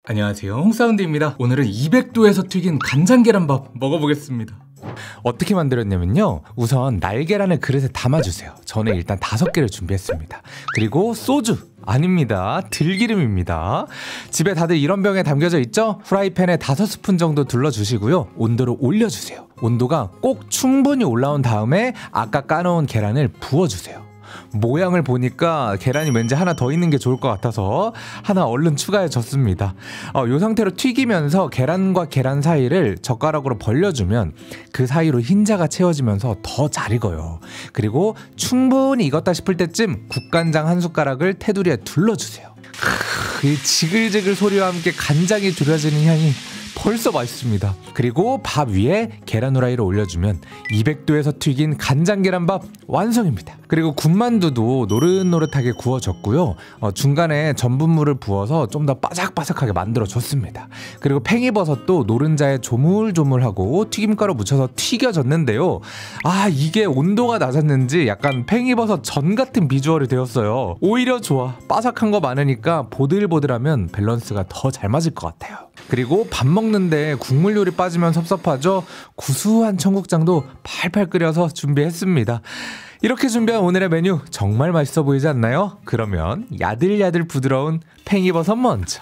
안녕하세요, 홍사운드입니다. 오늘은 200도에서 튀긴 간장 계란밥 먹어보겠습니다. 어떻게 만들었냐면요, 우선 날계란을 그릇에 담아주세요. 저는 일단 5개를 준비했습니다. 그리고 소주 아닙니다, 들기름입니다. 집에 다들 이런 병에 담겨져 있죠? 프라이팬에 5스푼 정도 둘러주시고요, 온도를 올려주세요. 온도가 꼭 충분히 올라온 다음에 아까 까놓은 계란을 부어주세요. 모양을 보니까 계란이 왠지 하나 더 있는 게 좋을 것 같아서 하나 얼른 추가해 줬습니다. 이 상태로 튀기면서 계란과 계란 사이를 젓가락으로 벌려주면 그 사이로 흰자가 채워지면서 더 잘 익어요. 그리고 충분히 익었다 싶을 때쯤 국간장 한 숟가락을 테두리에 둘러주세요. 이 지글지글 소리와 함께 간장이 졸여지는 향이 벌써 맛있습니다. 그리고 밥 위에 계란 후라이를 올려주면 200도에서 튀긴 간장 계란밥 완성입니다. 그리고 군만두도 노릇노릇하게 구워졌고요, 중간에 전분물을 부어서 좀 더 바삭바삭하게 만들어줬습니다. 그리고 팽이버섯도 노른자에 조물조물하고 튀김가루 묻혀서 튀겨졌는데요, 이게 온도가 낮았는지 약간 팽이버섯 전 같은 비주얼이 되었어요. 오히려 좋아. 바삭한 거 많으니까 보들보들하면 밸런스가 더 잘 맞을 것 같아요. 그리고 밥 먹는데 국물 요리 빠지면 섭섭하죠? 구수한 청국장도 팔팔 끓여서 준비했습니다. 이렇게 준비한 오늘의 메뉴 정말 맛있어 보이지 않나요? 그러면 야들야들 부드러운 팽이버섯 먼저.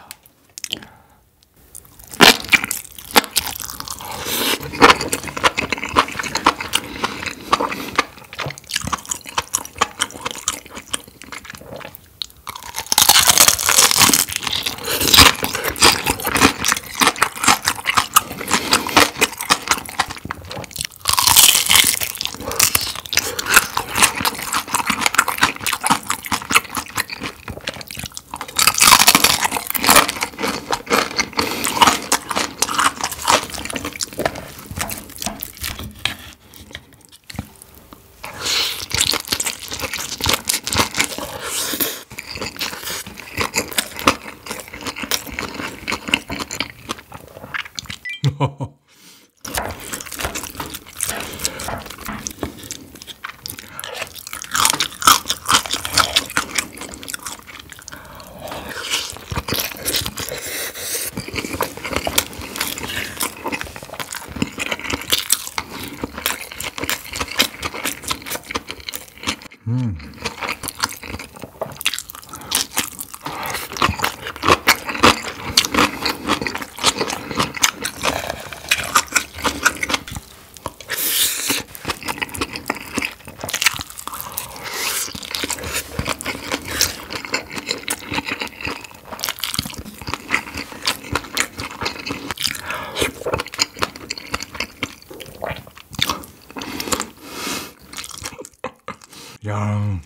야.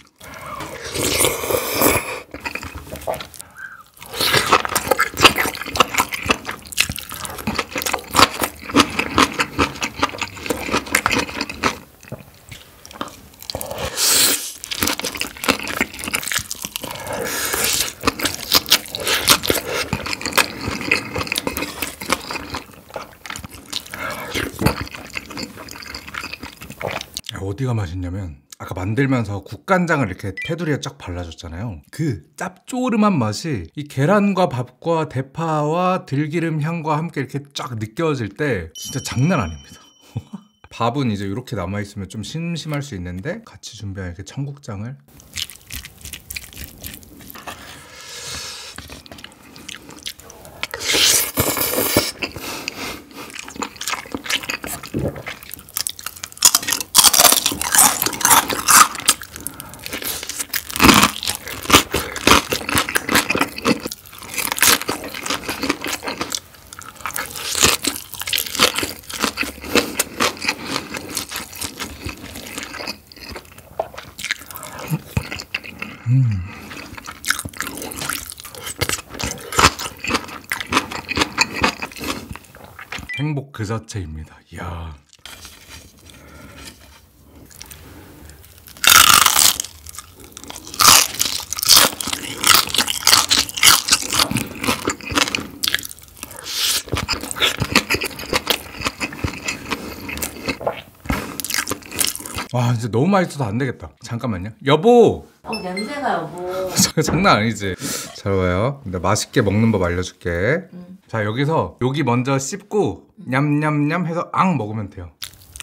어디가 맛있냐면, 아까 만들면서 국간장을 이렇게 테두리에 쫙 발라줬잖아요. 그 짭조름한 맛이 이 계란과 밥과 대파와 들기름 향과 함께 이렇게 쫙 느껴질 때 진짜 장난 아닙니다. 밥은 이제 이렇게 남아있으면 좀 심심할 수 있는데, 같이 준비한 이렇게 청국장을 행복 그 자체입니다. 이야. 와, 진짜 너무 맛있어서 안 되겠다. 잠깐만요. 여보! 냄새가 여보. 장난 아니지? 잘 봐요. 나 맛있게 먹는 법 알려줄게. 자, 여기서 여기 먼저 씹고 냠냠냠 해서 앙 먹으면 돼요.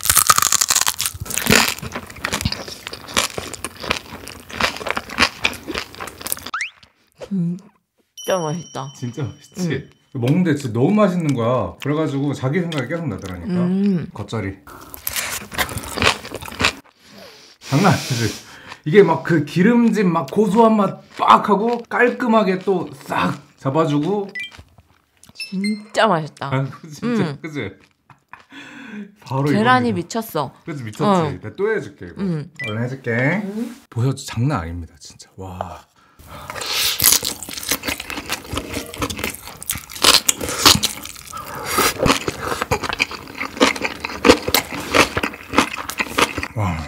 진짜 맛있다. 진짜 맛있지? 먹는데 진짜 너무 맛있는 거야. 그래가지고 자기 생각이 계속 나더라니까. 겉절이 장난 아니지? 이게 막 그 기름진 막 고소한 맛 빡 하고 깔끔하게 또 싹 잡아주고. 진짜 맛있다. 아, 진짜 그치? 바로 계란이 이겁니다. 미쳤어. 그치 미쳤지? 내가 또 해줄게 이거. 얼른 해줄게. 보셔도 장난 아닙니다 진짜. 와. 와.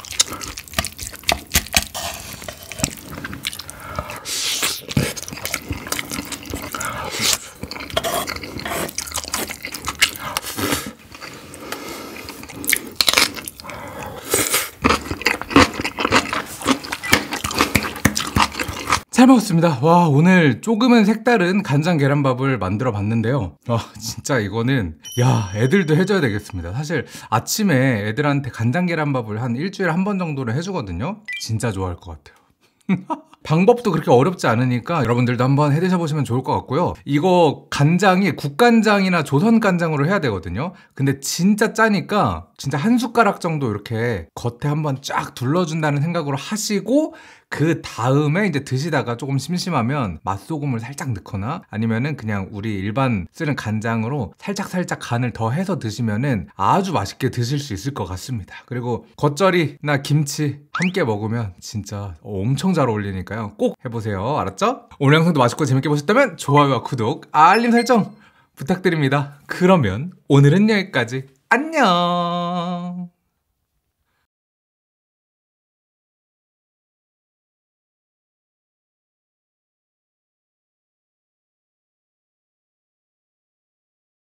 잘 먹었습니다. 와, 오늘 조금은 색다른 간장 계란밥을 만들어 봤는데요. 와, 진짜 이거는 야, 애들도 해줘야 되겠습니다. 사실 아침에 애들한테 간장 계란밥을 한 일주일에 한 번 정도는 해주거든요. 진짜 좋아할 것 같아요. 방법도 그렇게 어렵지 않으니까 여러분들도 한번 해 드셔보시면 좋을 것 같고요. 이거 간장이 국간장이나 조선간장으로 해야 되거든요. 근데 진짜 짜니까 진짜 한 숟가락 정도 이렇게 겉에 한번 쫙 둘러준다는 생각으로 하시고, 그 다음에 이제 드시다가 조금 심심하면 맛소금을 살짝 넣거나 아니면은 그냥 우리 일반 쓰는 간장으로 살짝 간을 더 해서 드시면은 아주 맛있게 드실 수 있을 것 같습니다. 그리고 겉절이나 김치 함께 먹으면 진짜 엄청 잘 어울리니까요. 꼭 해보세요. 알았죠? 오늘 영상도 맛있고 재밌게 보셨다면 좋아요와 구독, 알림 설정 부탁드립니다. 그러면 오늘은 여기까지. 안녕.